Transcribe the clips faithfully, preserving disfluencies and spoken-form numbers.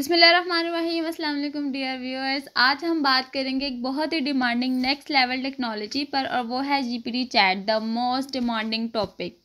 बिस्मिल्लाहिर्रहमानिर्रहीम, अस्सलाम वालेकुम डियर व्यूअर्स। आज हम बात करेंगे एक बहुत ही डिमांडिंग नेक्स्ट लेवल टेक्नोलॉजी पर, और वो है GPT chat, the most demanding topic.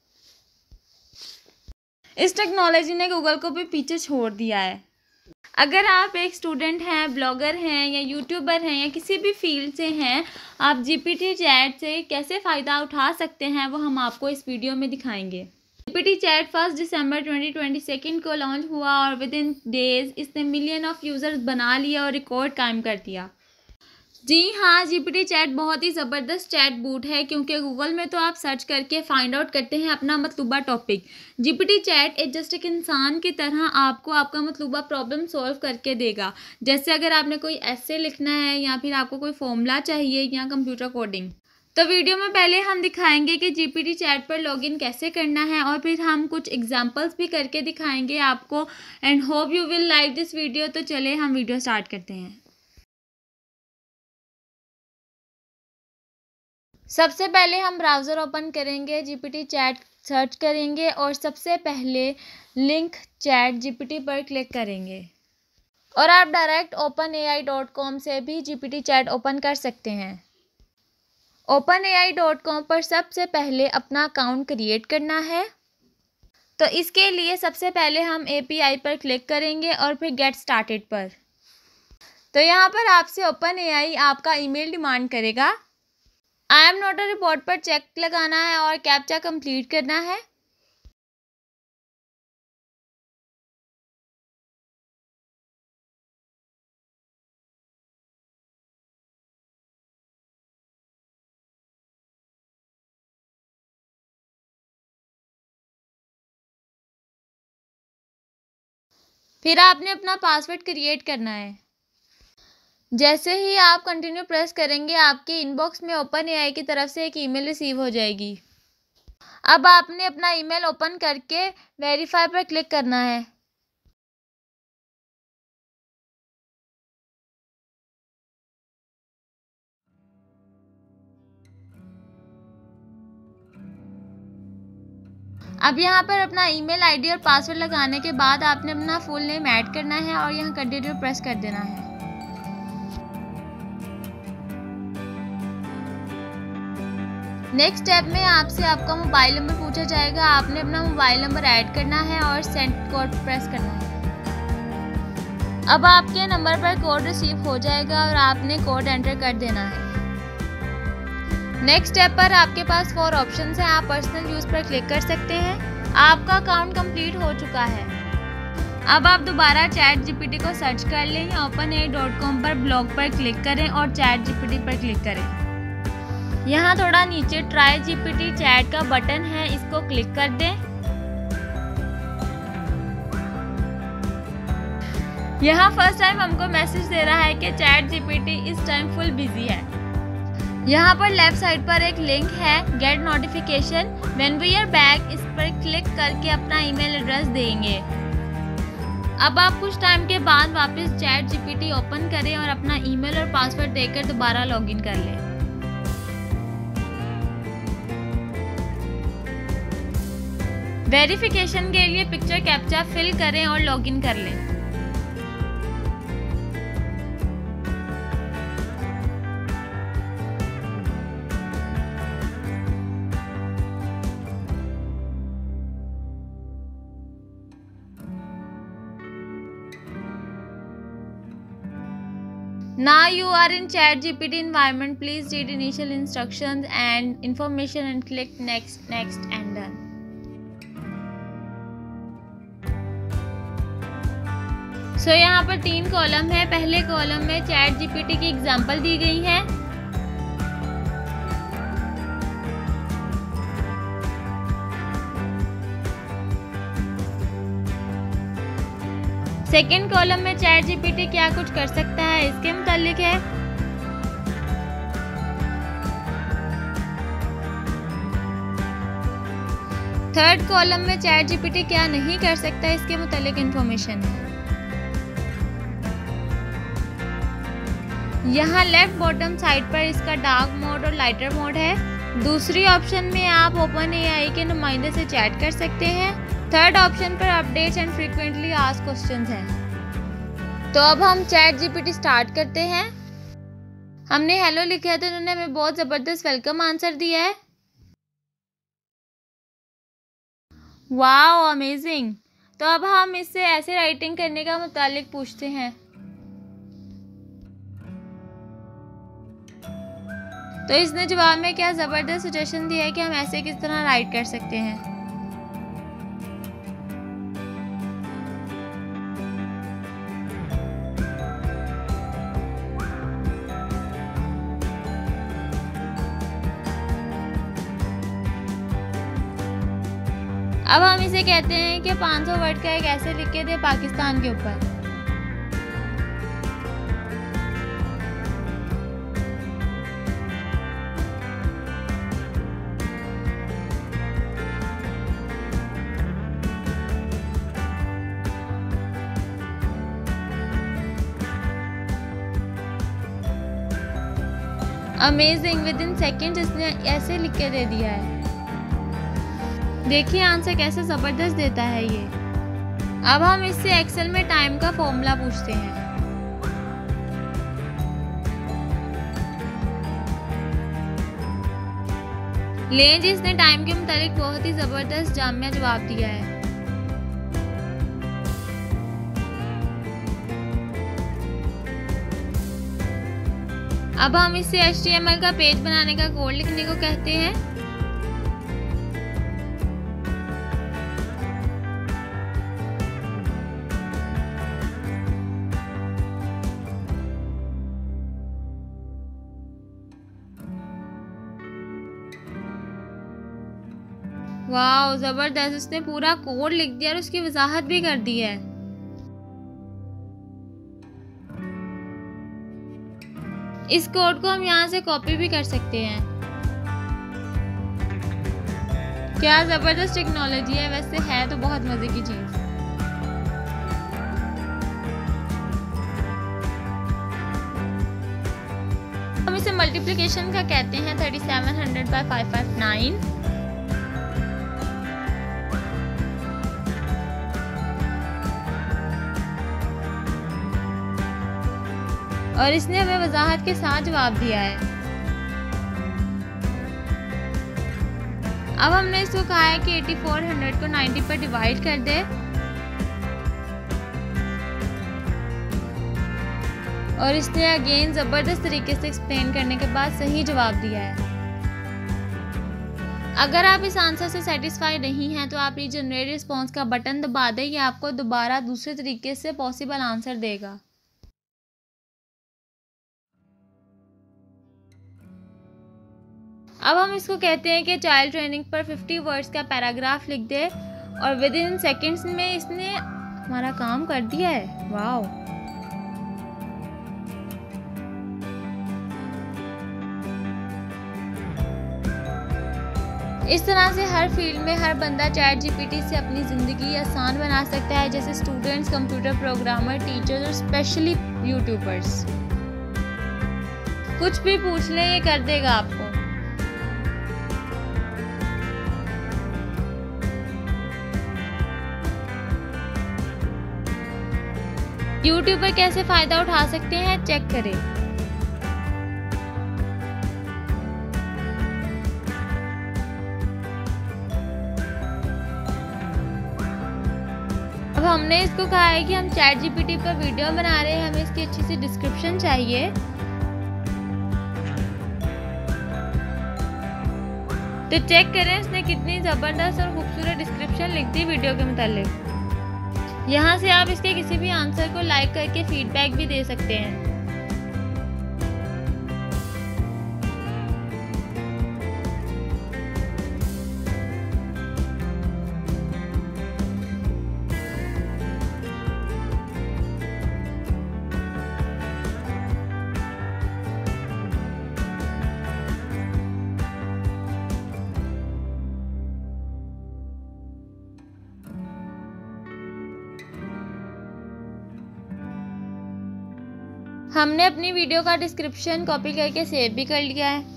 इस टेक्नोलॉजी ने गूगल को भी पीछे छोड़ दिया है। अगर आप एक स्टूडेंट हैं, ब्लॉगर हैं या यूट्यूबर हैं या किसी भी फील्ड से हैं, आप जीपीटी चैट से कैसे फ़ायदा उठा सकते हैं वो हम आपको इस वीडियो में दिखाएंगे। GPT chat first December twenty twenty second को लॉन्च हुआ और विद इन डेज इसने मिलियन ऑफ यूज़र्स बना लिया और रिकॉर्ड कायम कर दिया। जी हाँ, जीपीटी चैट बहुत ही ज़बरदस्त चैट बूट है, क्योंकि गूगल में तो आप सर्च करके फाइंड आउट करते हैं अपना मतलूबा टॉपिक। जीपीटी चैट एक जस्ट एक इंसान की तरह आपको आपका मतलूबा प्रॉब्लम सॉल्व करके देगा। जैसे अगर आपने कोई ऐसे लिखना है या फिर आपको कोई फॉर्मूला चाहिए या कंप्यूटर कोडिंग। तो वीडियो में पहले हम दिखाएंगे कि जीपीटी चैट पर लॉगिन कैसे करना है, और फिर हम कुछ एग्जांपल्स भी करके दिखाएंगे आपको। And hope you will like this video. तो चले हम वीडियो स्टार्ट करते हैं। सबसे पहले हम ब्राउज़र ओपन करेंगे, जीपीटी चैट सर्च करेंगे और सबसे पहले लिंक चैट जीपीटी पर क्लिक करेंगे। और आप direct open A I dot com से भी जीपीटी चैट ओपन कर सकते हैं। Open A I dot com पर सबसे पहले अपना अकाउंट क्रिएट करना है। तो इसके लिए सबसे पहले हम ए पी आई पर क्लिक करेंगे और फिर गेट स्टार्टेड पर। तो यहाँ पर आपसे ओपन ए आई आपका ईमेल डिमांड करेगा। I am not a report पर चेक लगाना है और कैप्चा कंप्लीट करना है। फिर आपने अपना पासवर्ड क्रिएट करना है। जैसे ही आप कंटिन्यू प्रेस करेंगे, आपके इनबॉक्स में ओपन ए आई की तरफ से एक ईमेल रिसीव हो जाएगी। अब आपने अपना ईमेल ओपन करके वेरीफाई पर क्लिक करना है। अब यहाँ पर अपना ईमेल आईडी और पासवर्ड लगाने के बाद आपने अपना फुल नेम ऐड करना है और यहाँ कंटिन्यू प्रेस कर देना है। नेक्स्ट स्टेप में आपसे आपका मोबाइल नंबर पूछा जाएगा। आपने अपना मोबाइल नंबर ऐड करना है और सेंड कोड प्रेस करना है। अब आपके नंबर पर कोड रिसीव हो जाएगा और आपने कोड एंटर कर देना है। नेक्स्ट स्टेप पर आपके पास फोर ऑप्शंस हैं। आप पर्सनल यूज़ पर क्लिक कर सकते हैं। आपका अकाउंट कंप्लीट हो चुका है। अब आप दोबारा चैट जीपीटी को सर्च कर लें या open A I dot com पर ब्लॉग पर क्लिक करें और चैट जीपीटी पर क्लिक करें। यहाँ थोड़ा नीचे ट्राई जीपीटी चैट का बटन है, इसको क्लिक कर दें। यहाँ फर्स्ट टाइम हमको मैसेज दे रहा है कि चैट जीपीटी इस टाइम फुल बिजी है। यहाँ पर लेफ्ट साइड पर एक लिंक है, get notification when we are back. इस पर क्लिक करके अपना ईमेल एड्रेस देंगे। अब आप कुछ टाइम के बाद वापस चैट जीपीटी ओपन करें और अपना ईमेल और पासवर्ड देकर दोबारा लॉगिन कर लें। वेरिफिकेशन के लिए पिक्चर कैप्चा फिल करें और लॉगिन कर लें। Now you are in ChatGPT environment. Please read initial instructions and information and click next, next and done. So so, यहाँ पर तीन कॉलम है। पहले कॉलम में चैट जीपीटी की एग्जांपल दी गई है। सेकेंड कॉलम में चैट जीपीटी क्या कुछ कर सकता है इसके मुतालिक है। थर्ड कॉलम में चैट जीपीटी क्या नहीं कर सकता इसके मुतालिक इंफॉर्मेशन है। यहाँ लेफ्ट बॉटम साइड पर इसका डार्क मोड और लाइटर मोड है। दूसरी ऑप्शन में आप ओपन ए आई के नुमाइंदे से चैट कर सकते हैं। थर्ड ऑप्शन पर updates and frequently asked questions हैं। तो अब हम चैट जीपीटी स्टार्ट करते हैं। हमने हेलो लिखा है तो उन्होंने हमें बहुत ज़बरदस्त वेलकम आंसर दिया है। Wow amazing. तो अब हम इससे ऐसे राइटिंग करने का मुतालिक पूछते हैं। तो इसने जवाब में क्या ज़बरदस्त सजेशन दिया है कि हम ऐसे किस तरह राइट कर सकते हैं। अब हम इसे कहते हैं कि पाँच सौ वर्ड का एक ऐसे लिख के दे पाकिस्तान के ऊपर। अमेजिंग, विद इन सेकेंड्स इसने ऐसे लिख के दे दिया है। देखिए आंसर कैसे ज़बरदस्त देता है ये। अब हम इससे एक्सेल में टाइम का फॉर्मूला पूछते हैं। लें जी, इसने टाइम के मुतालिक बहुत ही ज़बरदस्त जामिया जवाब दिया है। अब हम इससे एच टी एम एल का पेज बनाने का कोड लिखने को कहते हैं। वाह जबरदस्त, उसने पूरा कोड लिख दिया और उसकी वजाहत भी कर दी है। इस कोड को हम यहाँ से कॉपी भी कर सकते हैं। क्या जबरदस्त टेक्नोलॉजी है, वैसे है तो बहुत मजे की चीज। हम इसे मल्टीप्लिकेशन का कहते हैं thirty seven hundred by five five nine. और इसने हमें वजाहत के साथ जवाब दिया है। अब हमने इसको कहा है कि एटी फोर हंड्रेड को नाइन्टी पर डिवाइड कर दे और इसने अगेन ज़बरदस्त तरीके से एक्सप्लेन करने के बाद सही जवाब दिया है। अगर आप इस आंसर से सेटिस्फाई नहीं हैं तो आप ये जनरेट रिस्पॉन्स का बटन दबा दें, ये आपको दोबारा दूसरे तरीके से पॉसिबल आंसर देगा। अब हम इसको कहते हैं कि चाइल्ड ट्रेनिंग पर फिफ्टी वर्ड्स का पैराग्राफ लिख दे और विद इन सेकेंड्स में इसने हमारा काम कर दिया है। वाओ। इस तरह से हर फील्ड में हर बंदा चैट जीपीटी से अपनी ज़िंदगी आसान बना सकता है, जैसे स्टूडेंट्स, कंप्यूटर प्रोग्रामर, टीचर्स और स्पेशली यूट्यूबर्स। कुछ भी पूछ लें ये कर देगा आपको। यूट्यूबर कैसे फायदा उठा सकते हैं चेक करें। अब हमने इसको कहा है कि हम चैट जीपीटी पर वीडियो बना रहे हैं, हमें इसकी अच्छी सी डिस्क्रिप्शन चाहिए। तो चेक करें इसने कितनी जबरदस्त और खूबसूरत डिस्क्रिप्शन लिख दी वीडियो के मुतालिक। यहाँ से आप इसके किसी भी आंसर को लाइक करके फीडबैक भी दे सकते हैं। हमने अपनी वीडियो का डिस्क्रिप्शन कॉपी करके सेव भी कर लिया है।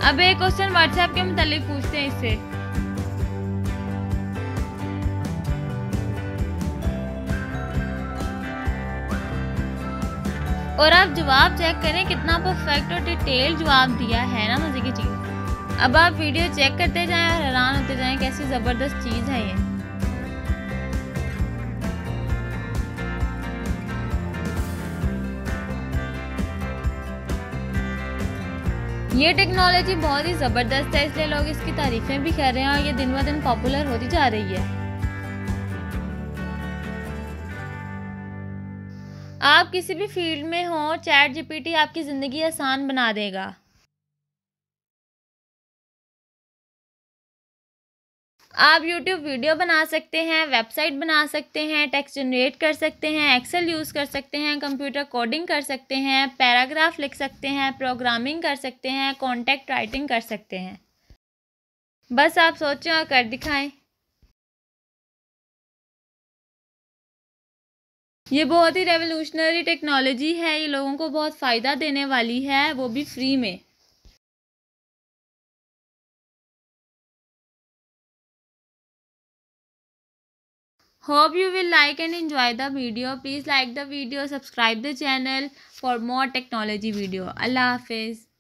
अब एक क्वेश्चन व्हाट्सएप के मुतालिक पूछते हैं इससे। और आप जवाब चेक करें कितना परफेक्ट और डिटेल जवाब दिया है ना, मजे की चीज। अब आप वीडियो चेक करते जाएं और हैरान होते जाएं कैसी जबरदस्त चीज है ये। ये टेक्नोलॉजी बहुत ही ज़बरदस्त है, इसलिए लोग इसकी तारीफ़ें भी कर रहे हैं और ये दिन ब दिन पॉपुलर होती जा रही है। आप किसी भी फील्ड में हो, चैट जीपीटी आपकी ज़िंदगी आसान बना देगा। आप यूट्यूब वीडियो बना सकते हैं, वेबसाइट बना सकते हैं, टेक्स्ट जनरेट कर सकते हैं, एक्सेल यूज़ कर सकते हैं, कंप्यूटर कोडिंग कर सकते हैं, पैराग्राफ लिख सकते हैं, प्रोग्रामिंग कर सकते हैं, कॉन्टेंट राइटिंग कर सकते हैं। बस आप सोचें और कर दिखाएं। ये बहुत ही रेवोल्यूशनरी टेक्नोलॉजी है, ये लोगों को बहुत फ़ायदा देने वाली है, वो भी फ्री में। Hope you will like and enjoy the video. Please like the video, subscribe the channel for more technology video. Allah Hafiz.